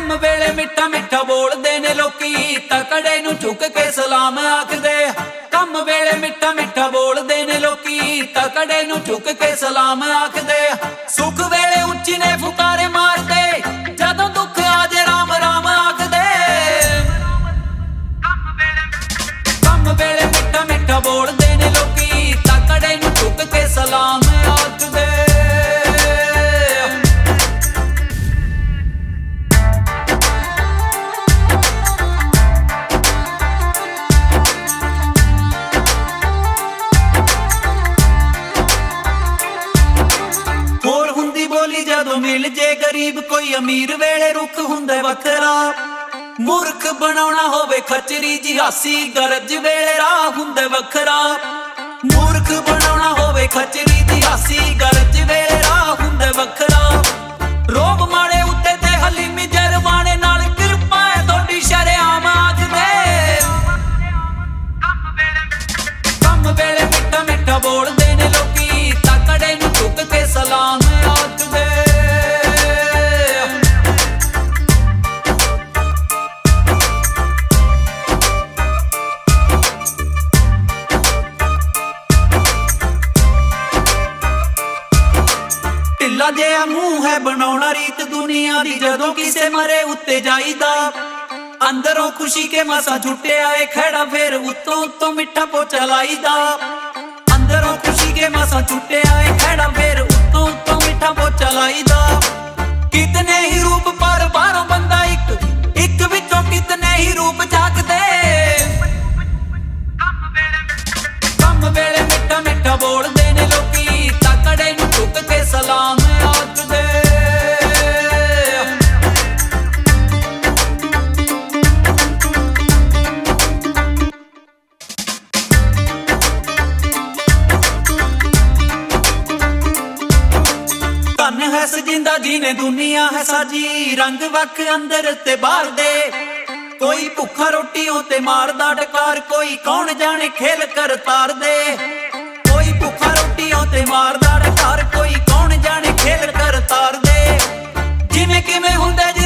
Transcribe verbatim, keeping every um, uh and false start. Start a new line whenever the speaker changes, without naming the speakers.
ਕੰਮ ਵੇਲੇ ਮਿੱਠਾ ਮਿੱਠਾ ਬੋਲਦੇ ਨੇ ਲੋਕੀ, ਤਕੜੇ ਨੂੰ ਝੁਕ ਕੇ ਸਲਾਮ ਆਖਦੇ। ਕੰਮ ਵੇਲੇ ਮਿੱਠਾ ਮਿੱਠਾ ਬੋਲਦੇ ਨੇ ਲੋਕੀ, ਤਕੜੇ ਨੂੰ ਝੁਕ ਕੇ ਸਲਾਮ ਆਖਦੇ। ਸੁੱਖ ਵੇਲੇ ਉੱਚੀ ਨੇ ਫੁਕਾਰੇ ਮਾਰਦੇ, ਜਦੋਂ ਦੁੱਖ ਆ ਜੇ ਰਾਮ ਰਾਮ ਆਖਦੇ। ਕੰਮ ਵੇਲੇ ਮਿੱਠਾ ਮਿੱਠਾ ਬੋਲਦੇ ਨੇ ਲੋਕੀ, ਤਕੜੇ ਨੂੰ ਝੁਕ ਕੇ ਸਲਾਮ ਆਖਦੇ। ਹੋਰ ਹੁੰਦੀ ਬੋਲੀ ਜਦੋਂ ਮਿਲ ਜੇ ਗਰੀਬ ਕੋਈ, ਅਮੀਰ ਵੇਲੇ ਰੁੱਖ ਹੁੰਦਾ ਵੱਖਰਾ। ਮੂਰਖ ਬਣਾਉਣਾ ਹੋਵੇ ਖਚਰੀ ਜੀ ਹਾਸੀ, ਗਰਜ ਵੇਲੇ ਰਾਹ ਹੁੰਦਾ ਵੱਖਰਾ। ਮੂਰਖ ਬਣਾਉਣਾ ਹੋਵੇ ਖਚਰੀ ਜੀ ਹਾਸੀ, ਗਰਜ ਵੇਲੇ ਰਾਹ ਹੁੰਦਾ ਵੱਖਰਾ। ਰੋਬ ਮਾੜੇ ਉੱਤੇ ਤੇ ਹਲੀਮੀ ਜਰਵਾਣੇ ਨਾਲ, ਕਿਰਪਾ ਹੈ ਤੁਹਾਡੀ ਸ਼ਰੇਆਮ ਆਖਦੇ। ਕੰਮ ਵੇਲੇ ਮਿੱਠਾ ਮਿੱਠਾ ਬੋਲਦੇ ਨੇ ਲੋਕੀ, ਤਕੜੇ ਨੂੰ ਝੁਕ ਕੇ ਸਲਾਮ ਆਖਦੇ। ਢਿੱਲਾ ਜਿਹਾ ਮੂੰਹ ਹੈ ਬਣਾਉਣਾ ਰੀਤ ਦੁਨੀਆ ਦੀ, ਜਦੋਂ ਕਿਸੇ ਮਰੇ ਉੱਤੇ ਜਾਈਦਾ। ਅੰਦਰੋਂ ਖੁਸ਼ੀ ਕੇ ਮਸਾ ਛੁੱਟਿਆ ਏ ਖੜਾ, ਫੇਰ ਉੱਤੋਂ ਉੱਤੋਂ ਮਿੱਠਾ ਪੋਚਾ ਲਾਈਦਾ। ਅੰਦਰੋਂ ਖੁਸ਼ੀ ਕੇ ਮਸਾ ਛੁੱਟਿਆ ਏ ਖੜਾ, ਫੇਰ ਉੱਤੋਂ ਉੱਤੋਂ ਮਿੱਠਾ ਪੋਚਾ ਲਾਈਦਾ। ਕਿਤਨੇ ਹੀ ਰੂਪ ਪਰ ਬਾਹਰੋਂ ਬੰਦਾ ਇੱਕ, ਇੱਕ ਵਿੱਚੋਂ ਕਿਤਨੇ ਹੀ ਰੂਪ ਝਾਕਦੇ। ਕੰਮ ਵੇਲੇ ਮਿੱਠਾ ਮਿੱਠਾ ਬੋਲਦੇ ਨੇ ਲੋਕੀ, ਤਕੜੇ ਨੂੰ ਝੁਕ ਕੇ ਸਲਾਮ ਆਖਦੇ। ਧਨ ਹੈ ਸਜਿੰਦਾ ਜਿਹਨੇ ਦੁਨੀਆ ਹੈ ਸਾਜੀ, ਰੰਗ ਵੱਖ ਅੰਦਰ ਤੇ ਬਾਹਰ ਦੇ। ਕੋਈ ਭੁੱਖਾ ਰੋਟੀਆਂ ਤੇ ਮਾਰਦਾ ਡਕਾਰ, ਕੋਈ ਕੌਣ ਜਾਣੇ ਖੇਲ ਕਰ ਤਾਰ ਦੇ। ਕੋਈ ਭੁੱਖਾ ਰੋਟੀਆਂ ਤੇ ਮਾਰਦਾ ਡਕਾਰ, ਕੋਈ ਕੌਣ ਜਾਣੇ ਖੇਲ ਕਰ ਤਾਰ ਦੇ। ਜਿਵੇਂ ਕਿਵੇਂ ਹੁੰਦਾ